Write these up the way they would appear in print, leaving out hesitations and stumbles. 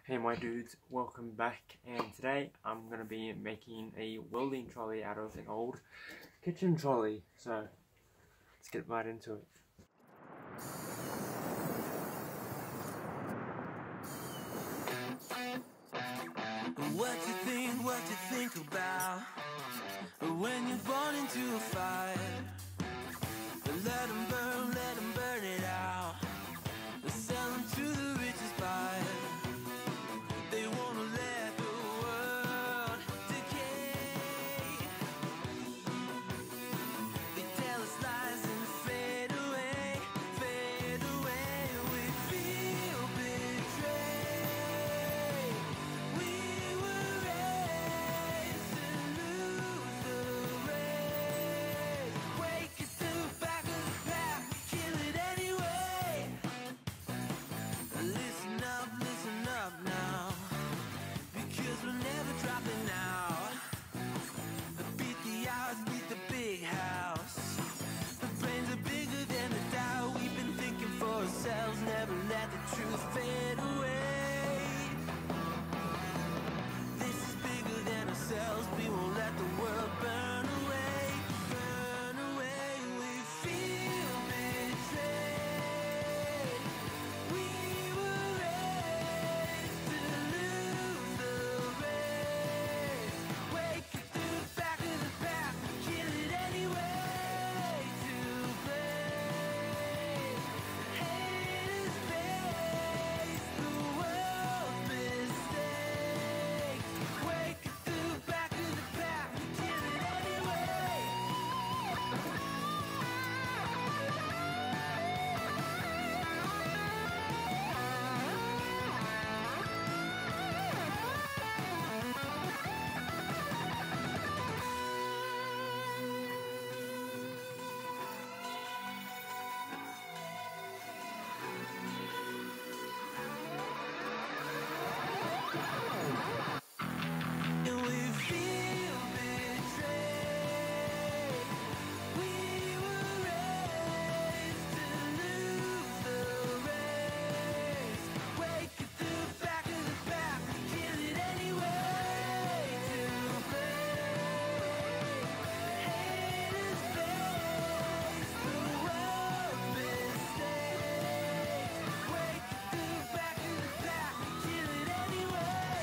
Hey my dudes, welcome back, and today I'm going to be making a welding trolley out of an old kitchen trolley, so let's get right into it. What you think about when you're born into a fire? Let them burn it out. Sell them to the richest buyer. They wanna let the world decay. They tell us lies and fade away, fade away. We feel betrayed. We were raised to lose the race. Wake it to the back of the pack, kill it anyway. Listen up now, because we're never dropping out. Beat the odds, beat the big house. The brains are bigger than the doubt. We've been thinking for ourselves, never let the truth fade away. This is bigger than ourselves, we won't let the world burn away, burn away. We feel betrayed. We were raised to lose the race. Wake it to the back of the pack, kill it anyway. To blame, haters face the world's mistakes. Wake it to the back of the pack, kill it anyway. And we feel betrayed. We were raised to lose the race. Wake it to the back of the pack, kill it anyway. To blame, haters face the world's mistakes. Wake it to the back of the pack, kill it anyway.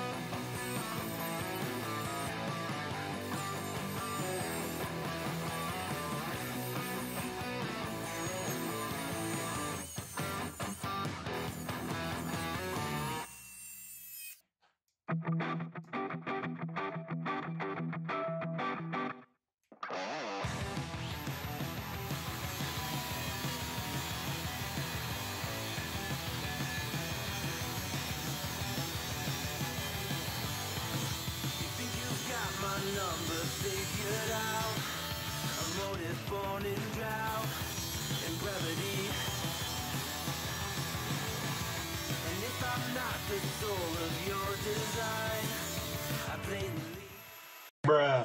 You think you've got my number figured out? A motive born in drought and brevity. And if I'm not the soul of your design, I blatantly Bruh.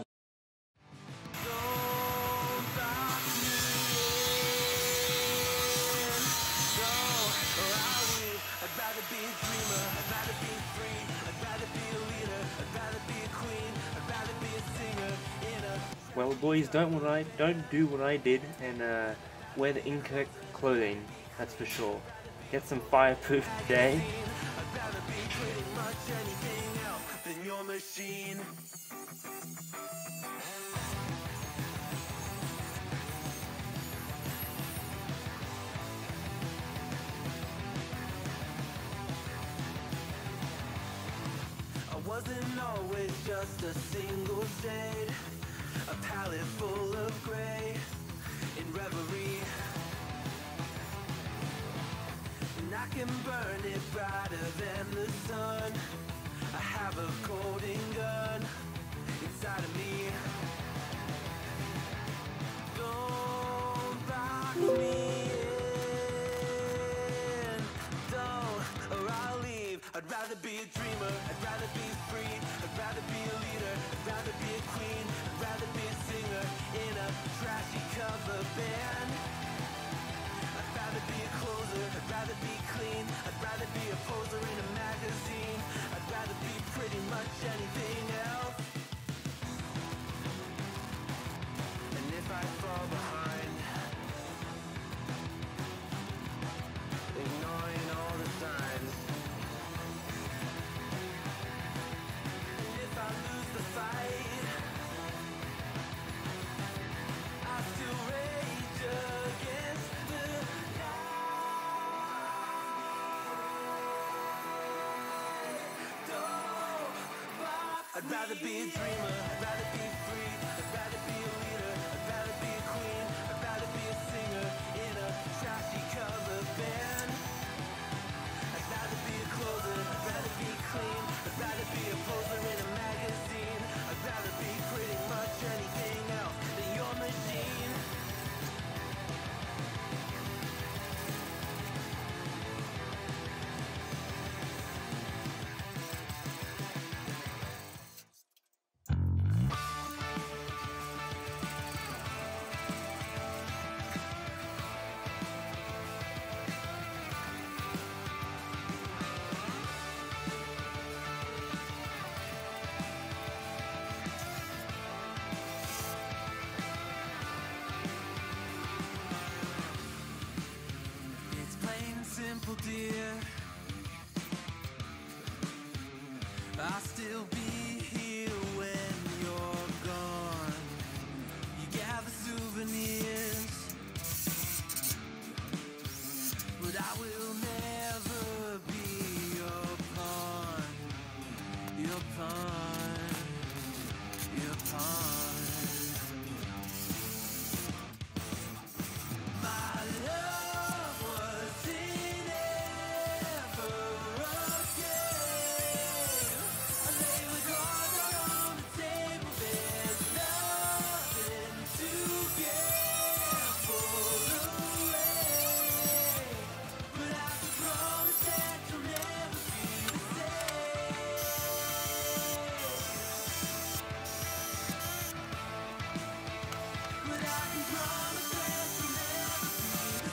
don't box me in. Don't, or I'll leave. I'd rather be a dreamer, I'd rather be free, I'd rather be a leader, I'd rather be a queen, I'd rather be a singer in a Well boys, don't do what I did and wear the incorrect clothing, that's for sure. Get some fireproof today. I'd rather be pretty much anything else than your machine. I wasn't always just a single shade, a palette full of gray in reverie. And I can burn it brighter than the sun. I have a colding gun inside of me. Don't box me in. Don't, or I'll leave. I'd rather be a dreamer, I'd rather be free, I'd rather be a leader, I'd rather be a queen, I'd rather be a singer in a trashy cover band. I'd rather be a closer, I'd rather be clean, I'd rather be a poser in a magazine. I'd rather be a dreamer, I'd rather be free, I'd rather be a leader, I'd rather be a queen, I'd rather be a singer in a trashy cover band. I'd rather be a closer, I'd rather be clean, I'd rather be a poser in a magazine, I'd rather be pretty much anything else than your machine. Simple, dear, I'll still be here when you're gone. You gather souvenirs, but I will never be your pawn, your pawn, your pawn. My love was in ever again. I lay the cards out on the table. There's nothing to gamble away, but I can promise that you'll never be the same. But I can promise that you'll never be the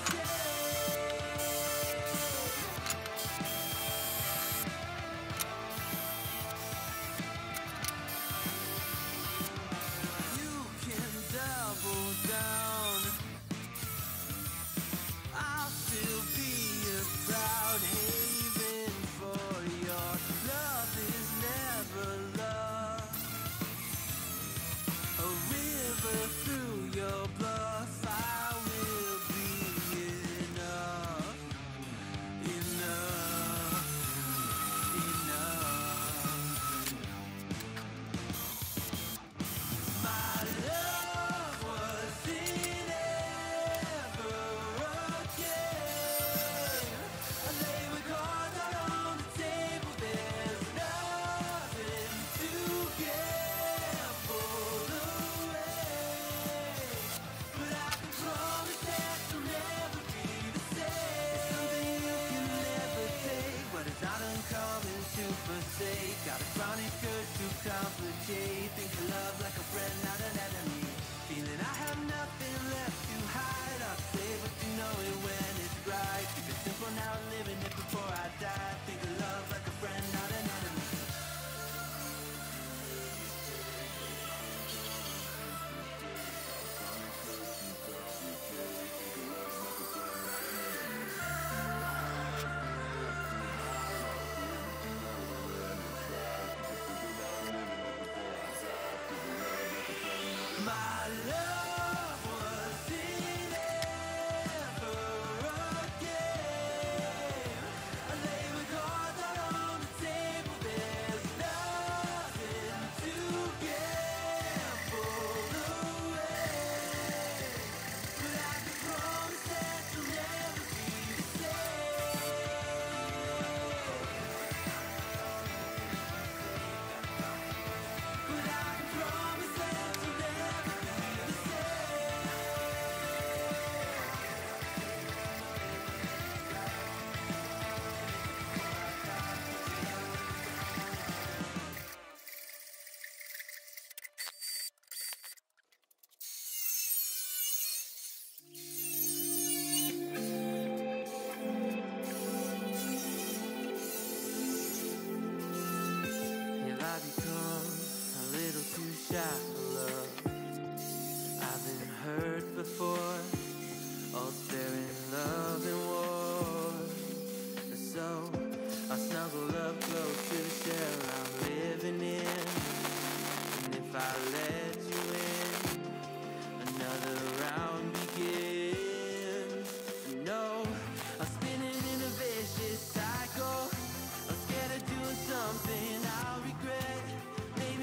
same. You can double down. I'll still be a proud haven for your love is never love. A river through your bluff, I will be enough, enough, enough. My love was in ever again. I lay my cards out on the table. There's nothing to gamble away, but I can promise that you'll never be the same. Something you can never take, what is not uncommon to forsake. Got a chronic urge to complicate. Think of love like a friend, not an enemy. Feeling I have nothing left to hide. I'll say what you know it when it's right. Keep it simple now, living it before I die. Think of love like a friend, not an enemy. My love was in ever again. I lay my cards out on the table. There's nothing to gamble away, but I can promise that you'll never be the same. But I can promise that you'll never be the same. Have I become a little too shy for love? I've been hurt before, all sparing love and war. So I snuggle up close to the shell I'm living in. And if I let you in, another round begins. No, I'm spinning in a vicious cycle. I'm scared of doing something I'll regret. Maybe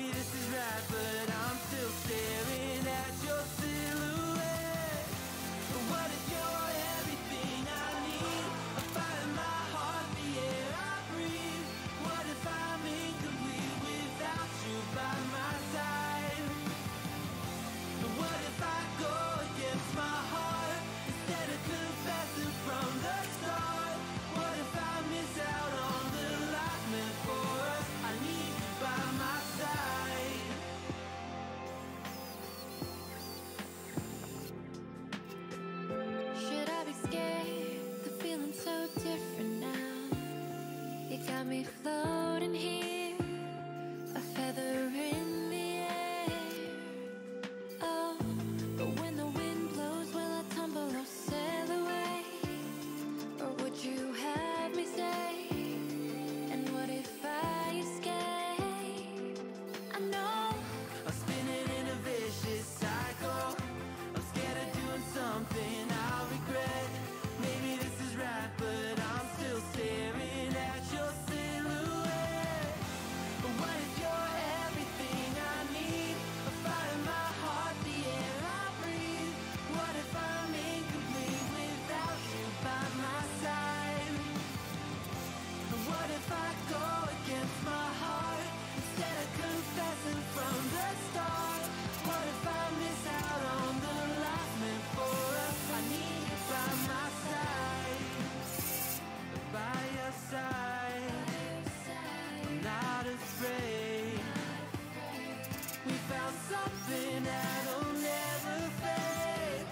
got me floating here, a feather in the air. Oh, but when the wind blows, will I tumble or sail away? Or would you have me stay? And what if I escape? I know I'm spinning in a vicious cycle. I'm scared of doing something I'll regret. Maybe this is right, but I'm still staring at your silhouette. But what if you're everything I need? A fire in my heart, the air I breathe. What if I'm incomplete without you by my side? What if I go against my heart instead of confessing from the start? What if I miss out on the life meant for us? I need you by my side, by your side. I'm not afraid. We found something that'll never fade.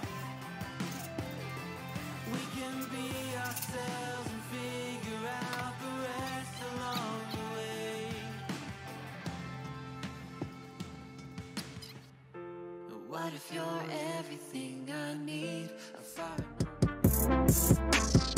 We can be ourselves and figure out the rest along the way. What if you're everything I need? A fire.